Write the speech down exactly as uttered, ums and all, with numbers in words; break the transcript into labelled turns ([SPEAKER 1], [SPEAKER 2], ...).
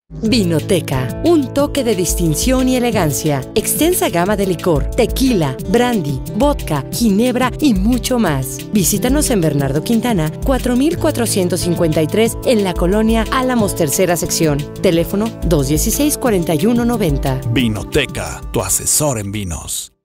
[SPEAKER 1] Vinoteca, un toque de distinción y elegancia, extensa gama de licor, tequila, brandy, vodka, ginebra y mucho más. Visítanos en Bernardo Quintana, cuatro mil cuatrocientos cincuenta y tres en la colonia Álamos Tercera Sección. Teléfono dos uno seis, cuatro uno nueve cero.
[SPEAKER 2] Vinoteca, tu asesor en vinos.